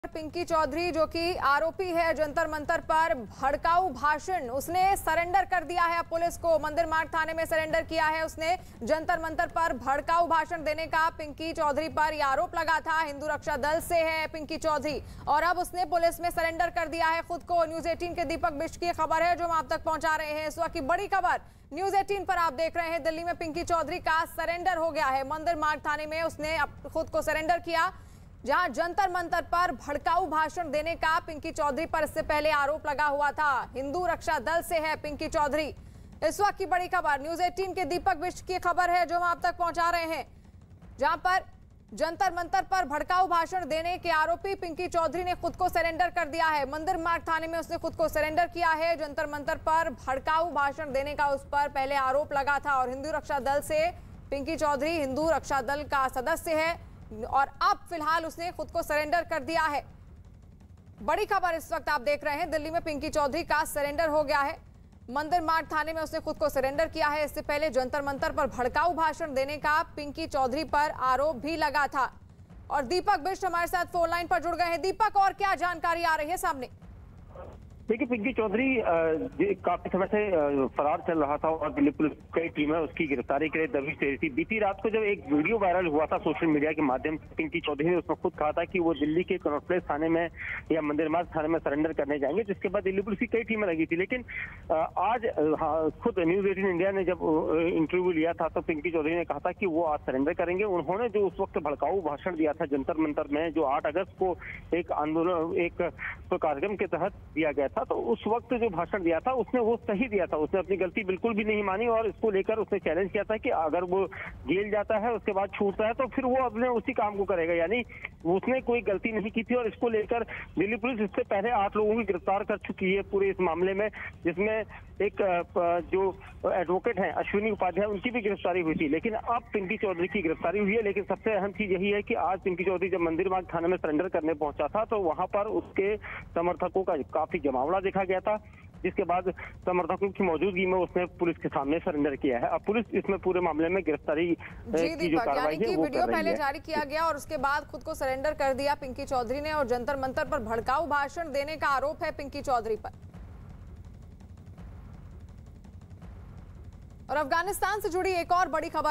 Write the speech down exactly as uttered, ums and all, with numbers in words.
पिंकी चौधरी जो कि आरोपी है जंतर मंतर पर भड़काऊ भाषण, उसने सरेंडर कर दिया है पुलिस को। मंदिर मार्ग थाने में सरेंडर किया है उसने। जंतर मंतर पर भड़काऊ भाषण देने का पिंकी चौधरी पर यह आरोप लगा था। हिंदू रक्षा दल से है पिंकी चौधरी और अब उसने पुलिस में सरेंडर कर दिया है खुद को। न्यूज़ अठारह के दीपक बिष्ट की खबर है जो हम आप तक पहुंचा रहे हैं। इस वक्त की बड़ी खबर न्यूज़ अठारह पर आप देख रहे हैं। दिल्ली में पिंकी चौधरी का सरेंडर हो गया है। मंदिर मार्ग थाने में उसने खुद को सरेंडर किया, जहां जंतर मंतर पर भड़काऊ भाषण देने का पिंकी चौधरी पर इससे पहले आरोप लगा हुआ था। हिंदू रक्षा दल से है पिंकी चौधरी। इस वक्त की बड़ी खबर न्यूज़ अठारह के दीपक बिष्ट की खबर है जो हम आप तक पहुंचा रहे हैं, जहां पर जंतर मंतर पर भड़काऊ भाषण देने के आरोपी पिंकी चौधरी ने खुद को सरेंडर कर दिया है। मंदिर मार्ग थाने में उसने खुद को सरेंडर किया है। जंतर मंतर पर भड़काऊ भाषण देने का उस पर पहले आरोप लगा था और हिंदू रक्षा दल से पिंकी चौधरी हिंदू रक्षा दल का सदस्य है और अब फिलहाल उसने खुद को सरेंडर कर दिया है। बड़ी खबर इस वक्त आप देख रहे हैं। दिल्ली में पिंकी चौधरी का सरेंडर हो गया है। मंदिर मार्ग थाने में उसने खुद को सरेंडर किया है। इससे पहले जंतर मंतर पर भड़काऊ भाषण देने का पिंकी चौधरी पर आरोप भी लगा था। और दीपक बिष्ट हमारे साथ फोन लाइन पर जुड़ गए हैं। दीपक, और क्या जानकारी आ रही है सामने? देखिए, पिंकी चौधरी काफी समय से फरार चल रहा था और दिल्ली पुलिस कई टीमें उसकी गिरफ्तारी के लिए दबिश दे रही थी। बीती रात को जब एक वीडियो वायरल हुआ था सोशल मीडिया के माध्यम से, पिंकी चौधरी ने उसमें खुद कहा था कि वो दिल्ली के कनॉट प्लेस थाने में या मंदिर मार्ग थाने में सरेंडर करने जाएंगे, जिसके बाद दिल्ली पुलिस की कई टीमें लगी थी। लेकिन आज खुद न्यूज़ अठारह इंडिया ने जब इंटरव्यू लिया था तो पिंकी चौधरी ने कहा था कि वो आज सरेंडर करेंगे। उन्होंने जो उस वक्त भड़काऊ भाषण दिया था जंतर मंतर में, जो आठ अगस्त को एक आंदोलन एक कार्यक्रम के तहत दिया गया था, तो उस वक्त जो भाषण दिया था उसने वो सही दिया था। उसने अपनी गलती बिल्कुल भी नहीं मानी और इसको लेकर उसने चैलेंज किया था कि अगर वो जेल जाता है उसके बाद छूटता है तो फिर वो अपने उसी काम को करेगा, यानी उसने कोई गलती नहीं की थी। और इसको लेकर दिल्ली पुलिस इससे पहले आठ लोगों की गिरफ्तार कर चुकी है पूरे इस मामले में, जिसमें एक जो एडवोकेट हैं अश्विनी उपाध्याय, उनकी भी गिरफ्तारी हुई थी। लेकिन अब पिंकी चौधरी की गिरफ्तारी हुई है। लेकिन सबसे अहम चीज यही है कि आज पिंकी चौधरी जब मंदिर मार्ग थाने में सरेंडर करने पहुंचा था तो वहां पर उसके समर्थकों का काफी जमावड़ा देखा गया था, जिसके बाद समर्थकों की मौजूदगी में उसने पुलिस के सामने सरेंडर किया है। अब पुलिस इसमें पूरे मामले में गिरफ्तारी की जो कार्रवाई है वो वीडियो पहले जारी किया गया और उसके बाद खुद को सरेंडर कर दिया पिंकी चौधरी ने। और जंतर मंतर पर भड़काऊ भाषण देने का आरोप है पिंकी चौधरी पर। और अफगानिस्तान से जुड़ी एक और बड़ी खबर